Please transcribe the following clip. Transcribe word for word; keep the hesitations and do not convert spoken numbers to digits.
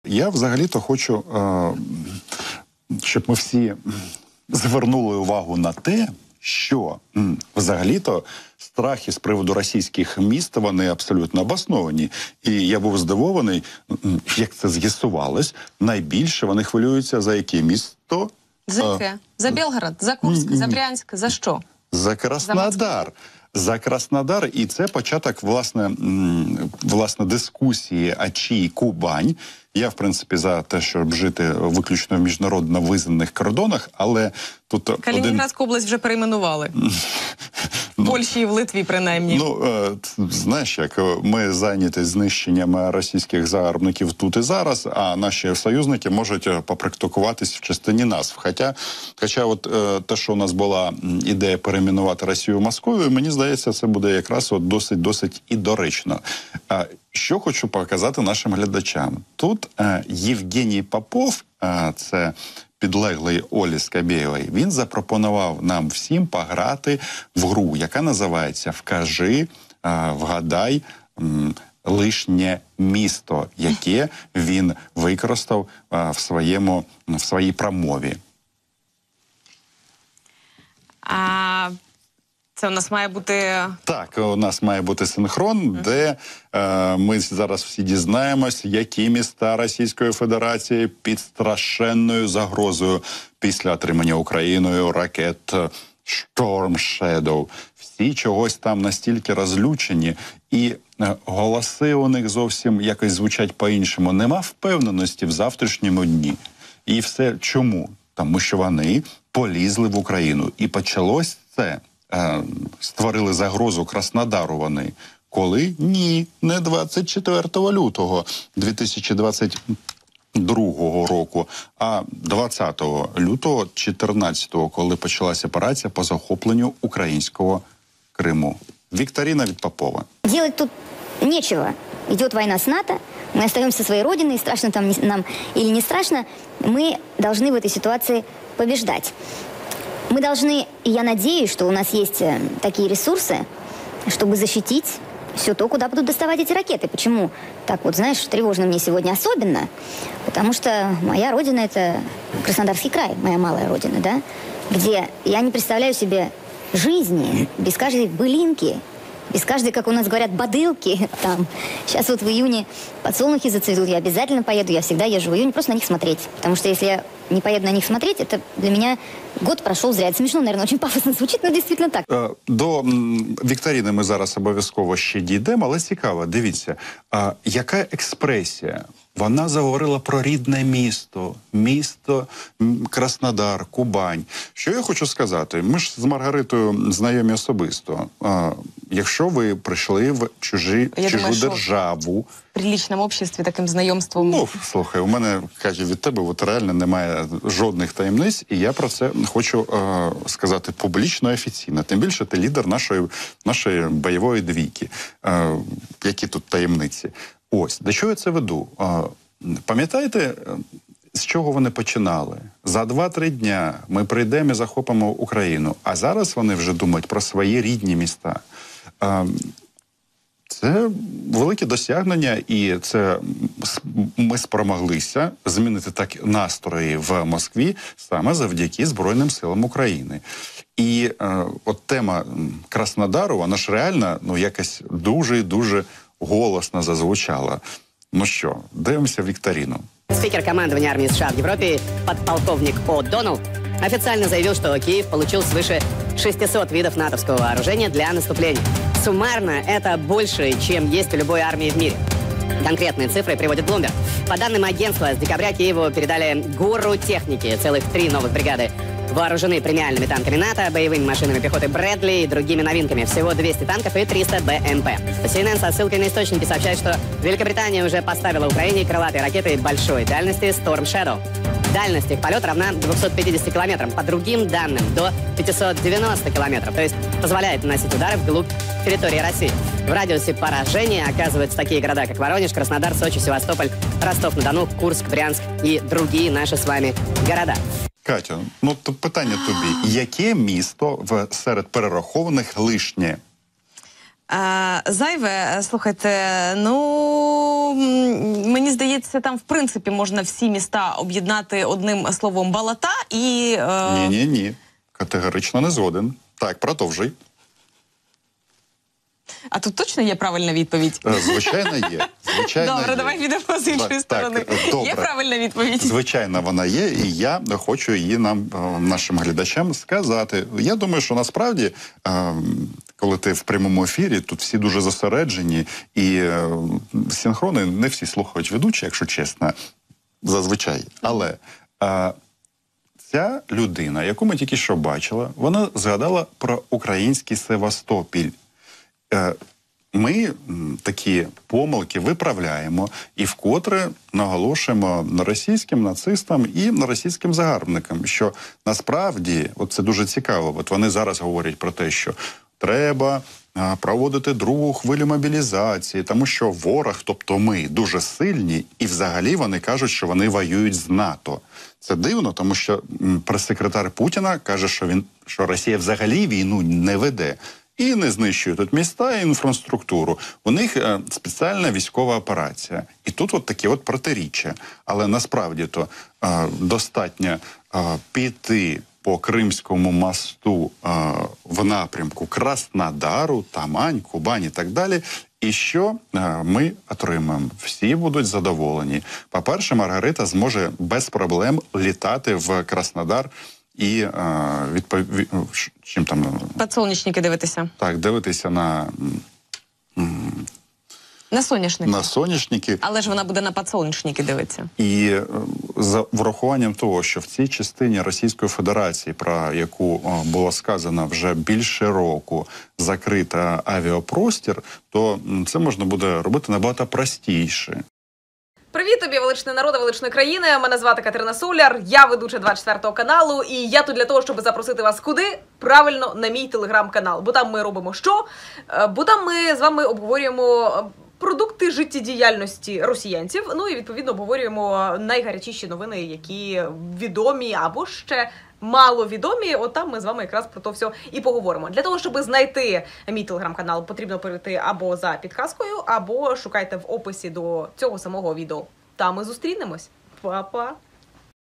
Я взагалі-то хочу, щоб ми всі звернули увагу на те, що взагалі-то страхи з приводу російських міст, вони абсолютно обосновані. І я був здивований, як це з'ясувалось, найбільше вони хвилюються за яке місто? За яке? За Білгород, за Курськ, за Брянськ, за що? За Краснодар. За Краснодар, і це початок, власне, власне дискусії Ачі-Кубань. Я, в принципі, за те, щоб жити виключно в міжнародно визнаних кордонах, але тут... Калінінградську один... область вже перейменували. В Польщі і в Литві, принаймні. Ну, е, знаєш, як ми зайняті знищенням російських загарбників тут і зараз, а наші союзники можуть попрактикуватись в частині нас. Хоча, хоча от е, те, що у нас була ідея перейменувати Росію Московію, мені здається, це буде якраз от досить-досить і доречно. Е, що хочу показати нашим глядачам. Тут е, Євгеній Попов, е, це підлеглий Олі Скабєєвої, він запропонував нам всім пограти в гру, яка називається «Вкажи, е, вгадай м, лишнє місто», яке він використав е, в, своєму, в своїй промові. А... Це у нас має бути... Так, у нас має бути синхрон, mm. де е, ми зараз всі дізнаємось, які міста Російської Федерації під страшенною загрозою після отримання Україною ракет Storm Shadow. Всі чогось там настільки розлючені, і е, голоси у них зовсім якось звучать по-іншому. Нема впевненості в завтрашньому дні. І все чому? Тому що вони полізли в Україну. І почалось це... створили загрозу Краснодару вони. Коли? Ні, не двадцять четвертого лютого дві тисячі двадцять другого року, а двадцятого лютого чотирнадцятого, коли почалася операція по захопленню українського Криму. Вікторина від Попова. Делать тут нечего. Идет война с НАТО, мы остаемся своей родиной, страшно там нам или не страшно, мы должны в этой ситуации побеждать. Мы должны, и я надеюсь, что у нас есть такие ресурсы, чтобы защитить все то, куда будут доставать эти ракеты. Почему? Так вот, знаешь, тревожно мне сегодня особенно, потому что моя родина – это Краснодарский край, моя малая родина, да, где я не представляю себе жизни без каждой былинки, без каждой, как у нас говорят, бодылки там. Сейчас вот в июне подсолнухи зацветут, я обязательно поеду, я всегда езжу в июне просто на них смотреть. Потому что если я не поеду на них смотреть, это для меня год прошел зря. Это смешно, наверное, очень пафосно звучит, но действительно так. До Вікторини ми зараз обов'язково ще дійдемо, але цікаво, дивіться, а яка експресія? Вона заговорила про рідне місто, місто Краснодар, Кубань. Що я хочу сказати? Ми ж з Маргаритою знайомі особисто. А, якщо ви прийшли в чужі, чужу думаю, державу... В приличному обществі таким знайомством... Ну, слухай, у мене, каже, від тебе от реально немає жодних таємниць, і я про це хочу е, сказати публічно і офіційно. Тим більше ти лідер нашої, нашої бойової двійки. Е, які тут таємниці? Ось, до чого я це веду? Пам'ятаєте, з чого вони починали? За два-три дня ми прийдемо і захопимо Україну, а зараз вони вже думають про свої рідні міста. Це велике досягнення, і це ми спромоглися змінити так настрої в Москві саме завдяки Збройним силам України. І е, от тема Краснодару, вона ж реально, ну, якось дуже-дуже голосно зазвучала. Ну що, дивимося Вікторину. Спикер командования армии США в Европе, подполковник О'Доннелл, официально заявил, что Киев получил свыше шестисот видов натовского вооружения для наступления. Суммарно это больше, чем есть у любой армии в мире. Конкретные цифры приводит Bloomberg. По данным агентства, с декабря Киеву передали гору техники, целых три новых бригады. Вооружены премиальными танками НАТО, боевыми машинами пехоты Брэдли и другими новинками. Всего двести танков и триста БМП. си эн эн со ссылкой на источники сообщает, что Великобритания уже поставила Украине крылатые ракеты большой дальности Storm Shadow. Дальность их полета равна двухсот пятидесяти километрам. По другим данным, до пятисот девяноста километров. То есть позволяет наносить удары вглубь территории России. В радиусе поражения оказываются такие города, как Воронеж, Краснодар, Сочи, Севастополь, Ростов-на-Дону, Курск, Брянск и другие наши с вами города. Катя, ну то питання тобі. Яке місто в серед перерахованих лишнє? Е, зайве, слухайте, ну, м, мені здається, там в принципі можна всі міста об'єднати одним словом «балата» і... Е... Ні-ні-ні, категорично не згоден. Так, продовжуй. А тут точно є правильна відповідь? Е, Звичайно, є. Звичайно, Добре, є. давай підемо з іншої Так, сторони. так, добре. Є правильна відповідь? Звичайно, вона є, і я хочу її нам, е, нашим глядачам, сказати. Я думаю, що насправді, е, коли ти в прямому ефірі, тут всі дуже зосереджені, і е, синхрони не всі слухають ведучі, якщо чесно, зазвичай. Але е, ця людина, яку ми тільки що бачили, вона згадала про український Севастопіль. Е, Ми м, такі помилки виправляємо і вкотре наголошуємо на російським нацистам і на російським загарбникам, що насправді, от це дуже цікаво, от вони зараз говорять про те, що треба а, проводити другу хвилю мобілізації, тому що ворог, тобто ми, дуже сильні, і взагалі вони кажуть, що вони воюють з НАТО. Це дивно, тому що м, прес-секретар Путіна каже, що він, що Росія взагалі війну не веде. І не знищує тут міста і інфраструктуру. У них е, спеціальна військова операція. І тут от такі от протиріччя. Але насправді то е, достатньо е, піти по Кримському мосту е, в напрямку Краснодару, Тамань, Кубань і так далі. І що е, ми отримаємо? Всі будуть задоволені. По-перше, Маргарита зможе без проблем літати в Краснодар і е, відповідь, чим там... Подсолнечники дивитися. Так, дивитися на, На соняшники. на соняшники. Але ж вона буде на подсолнечники дивитися. І е, за врахуванням того, що в цій частині Російської Федерації, про яку о, було сказано вже більше року, закрита авіапростір, то м, це можна буде робити набагато простіше. Привіт тобі, величний народи, величної країни. Мене звати Катерина Соляр, я ведуча двадцять четвертого каналу, і я тут для того, щоб запросити вас куди? Правильно, на мій телеграм-канал. Бо там ми робимо що? Е, Бо там ми з вами обговорюємо продукти життєдіяльності росіянців, ну і відповідно обговорюємо найгарячіші новини, які відомі або ще маловідомі. От там ми з вами якраз про то все і поговоримо. Для того, щоб знайти мій телеграм-канал, потрібно перейти або за підказкою, або шукайте в описі до цього самого відео. Там ми зустрінемось. Па-па!